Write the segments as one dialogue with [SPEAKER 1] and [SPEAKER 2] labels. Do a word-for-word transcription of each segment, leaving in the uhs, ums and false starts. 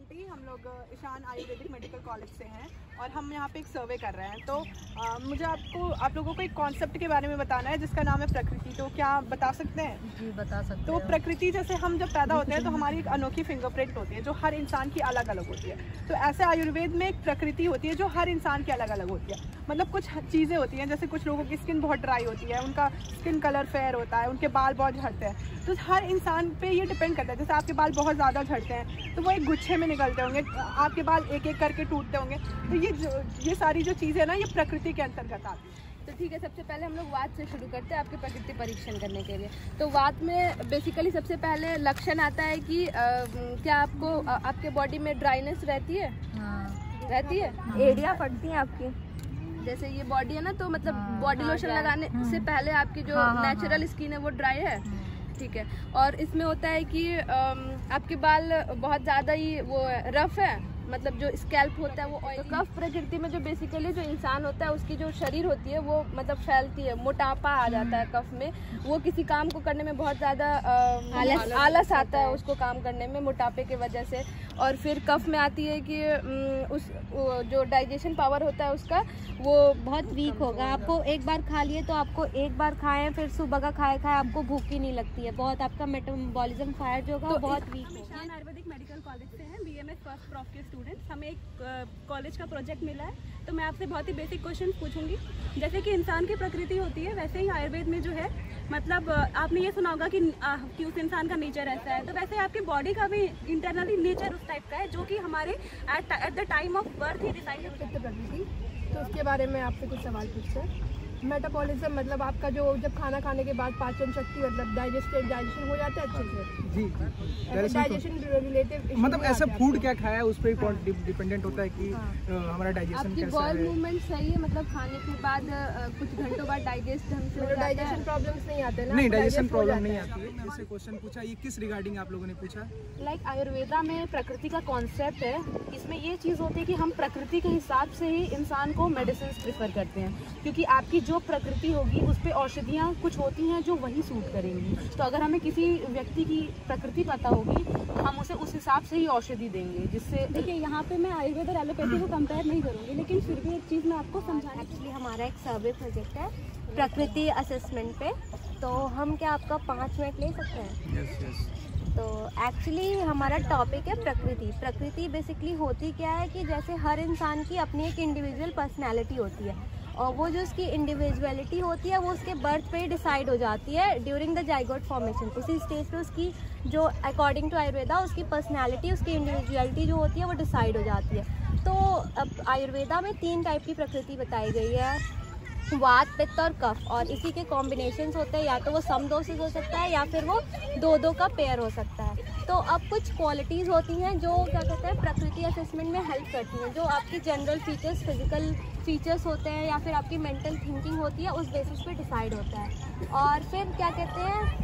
[SPEAKER 1] Aunty, हम लोग Ishan Ayurvedic medical college से हैं और हम यहाँ पे एक सर्वे कर रहे हैं। तो आ, मुझे आपको आप लोगों को एक कॉन्सेप्ट के बारे में बताना है जिसका नाम है प्रकृति। तो क्या आप बता सकते हैं?
[SPEAKER 2] जी बता सकते हैं।
[SPEAKER 1] तो प्रकृति, जैसे हम जब पैदा होते हैं तो हमारी एक अनोखी फिंगरप्रिंट होती है जो हर इंसान की अलग अलग होती है। तो ऐसे आयुर्वेद में एक प्रकृति होती है जो हर इंसान की अलग अलग होती है। मतलब कुछ चीज़ें होती हैं, जैसे कुछ लोगों की स्किन बहुत ड्राई होती है, उनका स्किन कलर फेयर होता है, उनके बाल बहुत झड़ते हैं। तो हर इंसान पे ये डिपेंड करता है। जैसे आपके बाल बहुत ज़्यादा झड़ते हैं तो वो एक गुच्छे में निकलते होंगे, आपके बाल एक एक करके टूटते होंगे। तो ये जो ये सारी जो चीज़ें हैं ना, ये प्रकृति के अंतर्गत आती है।
[SPEAKER 3] तो ठीक है, सबसे पहले हम लोग वात से शुरू करते हैं आपके प्रकृति परीक्षण करने के लिए। तो वात में बेसिकली सबसे पहले लक्षण आता है कि आ, क्या आपको आ, आपके बॉडी में ड्राइनेस रहती है?
[SPEAKER 2] हाँ।
[SPEAKER 3] रहती है।
[SPEAKER 4] एड़ियाँ फटती हैं आपकी,
[SPEAKER 3] जैसे ये बॉडी है ना, तो मतलब
[SPEAKER 2] हाँ,
[SPEAKER 3] बॉडी
[SPEAKER 2] हाँ,
[SPEAKER 3] लोशन लगाने से पहले आपकी जो
[SPEAKER 2] हाँ, हाँ,
[SPEAKER 3] नेचुरल
[SPEAKER 2] हाँ।
[SPEAKER 3] स्किन है वो ड्राई है, ठीक है। और इसमें होता है कि आम, आपके बाल बहुत ज़्यादा ही वो रफ है, मतलब जो स्कैल्प होता है वो ऑयल। तो कफ प्रकृति में जो बेसिकली जो इंसान होता है उसकी जो शरीर होती है वो मतलब फैलती है, मोटापा आ जाता है कफ में। वो किसी काम को करने में बहुत ज़्यादा आलस आलस आता है उसको काम करने में, मोटापे की वजह से। और फिर कफ में आती है कि उस जो डाइजेशन पावर होता है उसका वो
[SPEAKER 4] बहुत वीक होगा। आपको एक बार खा लिए तो आपको एक बार खाएं, फिर सुबह का खाए खाए आपको भूख ही नहीं लगती है। बहुत आपका मेटाबॉलिज्म फायर जो होगा वो बहुत वीक होगा।
[SPEAKER 5] ईशान आयुर्वेदिक मेडिकल कॉलेज से हैं, बीएमएस फर्स्ट प्रॉफ के स्टूडेंट्स। हमें एक कॉलेज का प्रोजेक्ट मिला है, तो मैं आपसे बहुत ही बेसिक क्वेश्चन पूछूंगी। जैसे कि इंसान की प्रकृति होती है, वैसे ही आयुर्वेद में जो है, मतलब आपने ये सुना होगा कि, आ, कि उस इंसान का नेचर ऐसा है। तो वैसे आपकी बॉडी का भी इंटरनली नेचर उस टाइप का है जो कि हमारे at at the time of birth ही डिसाइड हो सकते प्रकृति।
[SPEAKER 6] तो उसके बारे में आपसे कुछ सवाल पूछते हैं। मेटाबॉलिज्म मतलब आपका जो जब खाना खाने के बाद पाचन शक्ति मतलब डाइजेस्टेड डाइजेशन हो जाता है अच्छे से।
[SPEAKER 7] जी
[SPEAKER 6] डाइजेशन रिलेटेड
[SPEAKER 7] मतलब ऐसा फूड क्या खाया है उस पर डिपेंडेंट होता है कि हमारा डाइजेशन कैसा है।
[SPEAKER 3] बॉल मूवमेंट सही है, मतलब खाने के बाद कुछ घंटों बाद डाइजेस्ट ढंग से हो जाता है।
[SPEAKER 6] डाइजेशन प्रॉब्लम्स नहीं आते ना?
[SPEAKER 7] नहीं, डाइजेशन प्रॉब्लम नहीं आती है। जैसे क्वेश्चन पूछा, ये किस रिगार्डिंग आप लोगों ने पूछा?
[SPEAKER 5] लाइक आयुर्वेदा में प्रकृति का कॉन्सेप्ट है। इसमें ये चीज़ होती है कि हम प्रकृति के हिसाब से ही इंसान को मेडिसिन प्रेफर करते हैं, क्योंकि आपकी जो प्रकृति होगी उस पर औषधियाँ कुछ होती हैं जो वही सूट करेंगी। तो अगर हमें किसी व्यक्ति की प्रकृति पता होगी तो हम उसे उस हिसाब से ही औषधि देंगे। जिससे देखिए, यहाँ पे मैं आयुर्वेद और एलोपैथी को कंपेयर नहीं करूँगी, लेकिन फिर भी एक चीज़ मैं आपको समझाना।
[SPEAKER 4] एक्चुअली हमारा एक सर्वे प्रोजेक्ट है प्रकृति असेसमेंट पे, तो हम क्या आपका पाँच मिनट ले सकते हैं?
[SPEAKER 7] Yes yes.
[SPEAKER 4] तो एक्चुअली हमारा टॉपिक है प्रकृति। प्रकृति बेसिकली होती क्या है कि जैसे हर इंसान की अपनी एक इंडिविजुअल पर्सनैलिटी होती है, और वो जो उसकी इंडिविजुअलिटी होती है वो उसके बर्थ पे ही डिसाइड हो जाती है ड्यूरिंग द जाइगोट फॉर्मेशन। उसी स्टेज पे उसकी जो अकॉर्डिंग टू आयुर्वेदा उसकी पर्सनैलिटी, उसकी इंडिविजुअलिटी जो होती है वो डिसाइड हो जाती है। तो अब आयुर्वेदा में तीन टाइप की प्रकृति बताई गई है, वात, पित्त और कफ, और इसी के कॉम्बिनेशंस होते हैं। या तो वो सम डोसेज हो सकता है या फिर वो दो दो का पेयर हो सकता है। तो अब कुछ क्वालिटीज़ होती हैं जो क्या कहते हैं प्रकृति असेसमेंट में हेल्प करती हैं, जो आपकी जनरल फीचर्स, फिजिकल फीचर्स होते हैं या फिर आपकी मेंटल थिंकिंग होती है, उस बेसिस पे डिसाइड होता है। और फिर क्या कहते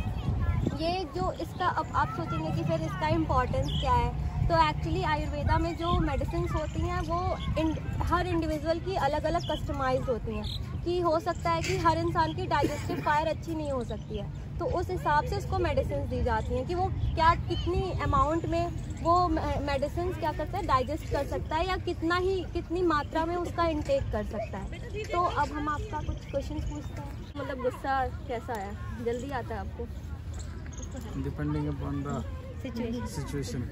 [SPEAKER 4] हैं ये जो इसका, अब आप सोचेंगे कि फिर इसका इम्पोर्टेंस क्या है। तो एक्चुअली आयुर्वेदा में जो मेडिसिन होती हैं वो इन, हर इंडिविजुअल की अलग अलग कस्टमाइज्ड होती हैं। कि हो सकता है कि हर इंसान की डाइजेस्टिव फायर अच्छी नहीं हो सकती है, तो उस हिसाब से उसको मेडिसिन दी जाती हैं कि वो क्या कितनी अमाउंट में वो मेडिसिन क्या करता है डाइजेस्ट कर सकता है, या कितना ही कितनी मात्रा में उसका इंटेक कर सकता है। तो अब हम आपका कुछ क्वेश्चन पूछते हैं।
[SPEAKER 3] मतलब गुस्सा कैसा है, जल्दी आता है आपको?
[SPEAKER 7] डिपेंडिंग अपॉन द सिचुएशन,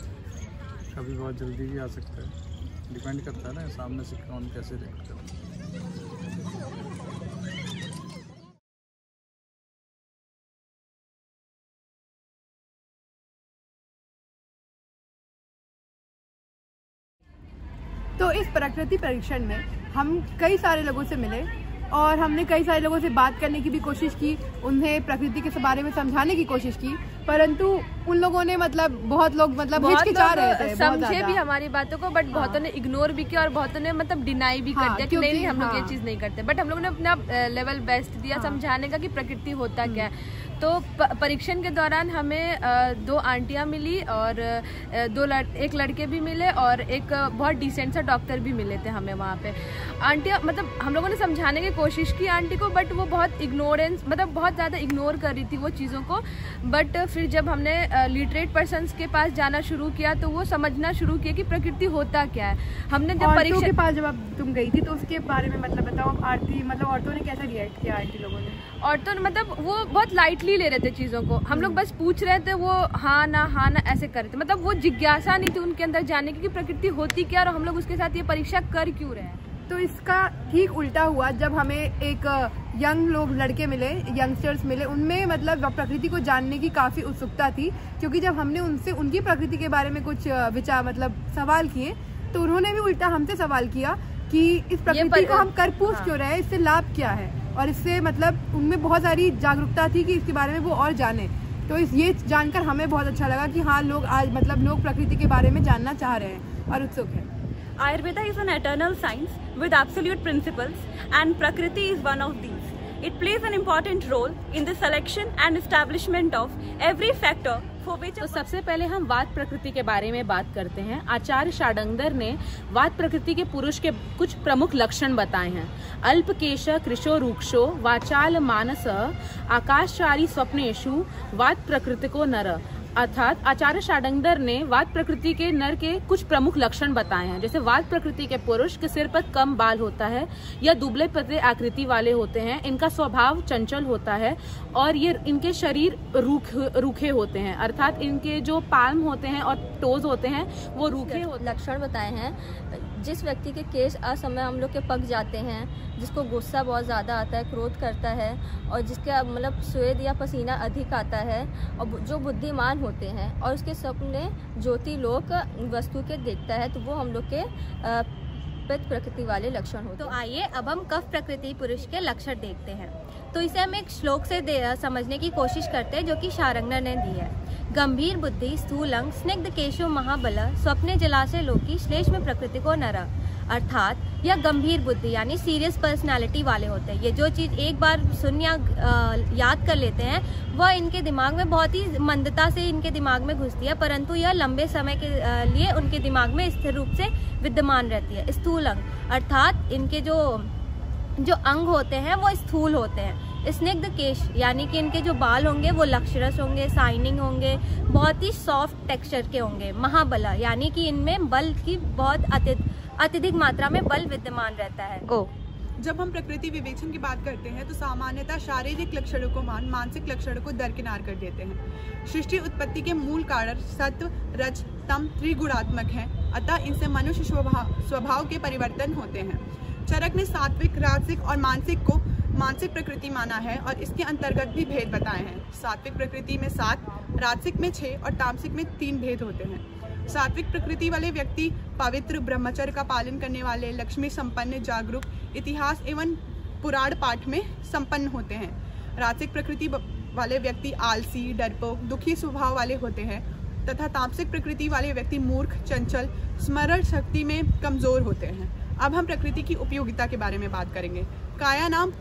[SPEAKER 7] कभी बहुत जल्दी भी आ सकता है, डिपेंड करता है ना सामने से कौन कैसे रिएक्ट करता है।
[SPEAKER 6] तो इस प्रकृति परीक्षण में हम कई सारे लोगों से मिले और हमने कई सारे लोगों से बात करने की भी कोशिश की, उन्हें प्रकृति के बारे में समझाने की कोशिश की, परंतु उन लोगों ने मतलब बहुत लोग मतलब हिचकिचा रहे थे,
[SPEAKER 3] समझे भी हमारी बातों को, बट बहुतों ने इग्नोर भी किया और बहुतों ने मतलब डिनाई भी कर दिया कि नहीं नहीं हम लोग ये चीज़ नहीं करते। बट हम लोगों ने अपना लेवल बेस्ट दिया समझाने का कि प्रकृति होता क्या है। तो परीक्षण के दौरान हमें दो आंटियां मिली और दो लड़, एक लड़के भी मिले और एक बहुत डिसेंट सा डॉक्टर भी मिले थे हमें वहाँ पे। आंटियां मतलब हम लोगों ने समझाने की कोशिश की आंटी को, बट वो बहुत इग्नोरेंस मतलब बहुत ज़्यादा इग्नोर कर रही थी वो चीज़ों को। बट फिर जब हमने लिटरेट पर्सन्स के पास जाना शुरू किया तो वो समझना शुरू किया कि प्रकृति होता क्या है। हमने जब परीक्षा
[SPEAKER 6] के पास जब आप तुम गई थी तो उसके बारे में मतलब बताओ, आरती मतलब औरतों ने कैसा रिएक्ट किया आंटी लोगों ने?
[SPEAKER 3] औरतों ने मतलब वो बहुत लाइटली ले रहे थे चीज़ों को, हम लोग बस पूछ रहे थे, वो हाँ ना हाँ ना ऐसे कर रहे थे, मतलब वो जिज्ञासा नहीं थी उनके अंदर जानने की कि प्रकृति होती क्या और हम लोग उसके साथ ये परीक्षा कर क्यों रहे हैं।
[SPEAKER 6] तो इसका ठीक उल्टा हुआ जब हमें एक यंग लोग लड़के मिले, यंगस्टर्स मिले, उनमें मतलब प्रकृति को जानने की काफ़ी उत्सुकता थी, क्योंकि जब हमने उनसे उनकी प्रकृति के बारे में कुछ विचार मतलब सवाल किए तो उन्होंने भी उल्टा हमसे सवाल किया कि इस प्रकृति को हम कर पूछ क्यों रहे हैं, इससे लाभ क्या है, और इससे मतलब उनमें बहुत सारी जागरूकता थी कि इसके बारे में वो और जाने। तो इस ये जानकर हमें बहुत अच्छा लगा कि हाँ लोग आज मतलब लोग प्रकृति के बारे में जानना चाह रहे हैं और उत्सुक हैं।
[SPEAKER 2] Ayurveda is an eternal science with absolute principles, and Prakriti is one of these. It plays an important role in the selection and establishment of every factor for which.
[SPEAKER 5] तो सबसे पहले हम वात प्रकृति के बारे में बात करते हैं। आचार्य षडांगर ने वात प्रकृति के पुरुष के कुछ प्रमुख लक्षण बताए हैं। अल्पकेश कृशो रूक्षो वाचाल मानस आकाशचारी स्वप्नेषु वात प्रकृति को नर। अर्थात आचार्य षडांगर ने वात प्रकृति के नर के कुछ प्रमुख लक्षण बताए हैं। जैसे वात प्रकृति के पुरुष के सिर पर कम बाल होता है या दुबले पतले आकृति वाले होते हैं, इनका स्वभाव चंचल होता है और ये इनके शरीर रूख रूखे होते हैं, अर्थात इनके जो पाल्म होते हैं और टोज होते हैं वो रूखे होते हैं।
[SPEAKER 4] लक्षण बताए हैं, जिस व्यक्ति के केश असमय हम लोग के पक जाते हैं, जिसको गुस्सा बहुत ज़्यादा आता है, क्रोध करता है और जिसका मतलब स्वेद या पसीना अधिक आता है, और जो बुद्धिमान होते हैं और उसके सपने ज्योति लोक वस्तु के देखता है, तो वो हम लोग के पित्त प्रकृति वाले लक्षण होते हैं।
[SPEAKER 8] तो आइए अब हम कफ प्रकृति पुरुष के लक्षण देखते हैं। तो इसे हम एक श्लोक से समझने की कोशिश करते हैं जो कि षडांगर ने दी है। गंभीर बुद्धि स्थूल अंग स्निग्ध केशो महाबल स्वप्ने जलाशय लोकी श्लेष्म प्रकृति को नर। अर्थात यह गंभीर बुद्धि यानी सीरियस पर्सनालिटी वाले होते हैं। ये जो चीज़ एक बार सुन या याद कर लेते हैं वह इनके दिमाग में बहुत ही मंदता से इनके दिमाग में घुसती है, परंतु यह लंबे समय के लिए उनके दिमाग में स्थिर रूप से विद्यमान रहती है। स्थूल अंग अर्थात इनके जो जो अंग होते हैं वो स्थूल होते हैं। स्निग्ध केश यानी कि इनके जो बाल होंगे वो लक्षरस होंगे, शाइनिंग होंगे, बहुत ही सॉफ्ट टेक्सचर के होंगे। महाबल यानी कि इनमें बल की बहुत अत्यधिक मात्रा में बल विद्यमान रहता है।
[SPEAKER 1] ओ जब हम प्रकृति विवेचन की बात करते हैं तो सामान्यतः शारीरिक लक्षणों को मान मानसिक लक्षणों को दरकिनार कर देते हैं। सृष्टि उत्पत्ति के मूल कारण सत्व रज तम त्रिगुणात्मक हैं, अतः इनसे मनुष्य स्वभाव स्वभाव के परिवर्तन होते हैं। चरक ने सात्विक राजसिक और मानसिक को मानसिक प्रकृति माना है और इसके अंतर्गत भी भेद बताए हैं। सात्विक प्रकृति में सात, राजसिक में छह और तामसिक में तीन भेद होते हैं। सात्विक प्रकृति वाले व्यक्ति पवित्र, ब्रह्मचर्य का पालन करने वाले, लक्ष्मी संपन्न, जागरूक, इतिहास एवं पुराण पाठ में संपन्न होते हैं। राजसिक प्रकृति वाले व्यक्ति आलसी, डरपोक, दुखी स्वभाव वाले होते हैं तथा तामसिक प्रकृति वाले व्यक्ति मूर्ख, चंचल, स्मरण शक्ति में कमजोर होते हैं। अब हम प्रकृति की उपयोगिता के बारे में बात करेंगे। काया नाम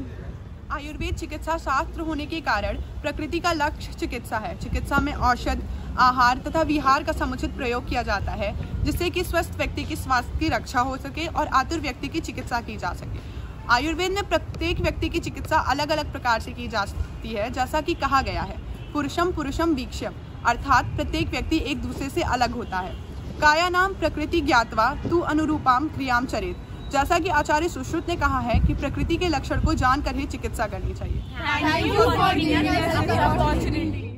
[SPEAKER 1] आयुर्वेद चिकित्सा शास्त्र होने के कारण प्रकृति का लक्ष्य चिकित्सा है। चिकित्सा में औषध, आहार तथा विहार का समुचित प्रयोग किया जाता है जिससे कि स्वस्थ व्यक्ति की स्वास्थ्य की रक्षा हो सके और आतुर व्यक्ति की चिकित्सा की जा सके। आयुर्वेद में प्रत्येक व्यक्ति की चिकित्सा अलग अलग प्रकार से की जा सकती है, जैसा कि कहा गया है पुरुषम पुरुषम वीक्ष्यम, अर्थात प्रत्येक व्यक्ति एक दूसरे से अलग होता है। काया नाम प्रकृति ज्ञातवा तु अनुरूपाम क्रियाम चरित, जैसा कि आचार्य सुश्रुत ने कहा है कि प्रकृति के लक्षण को जानकर ही चिकित्सा करनी चाहिए। Thank you for giving us the opportunity.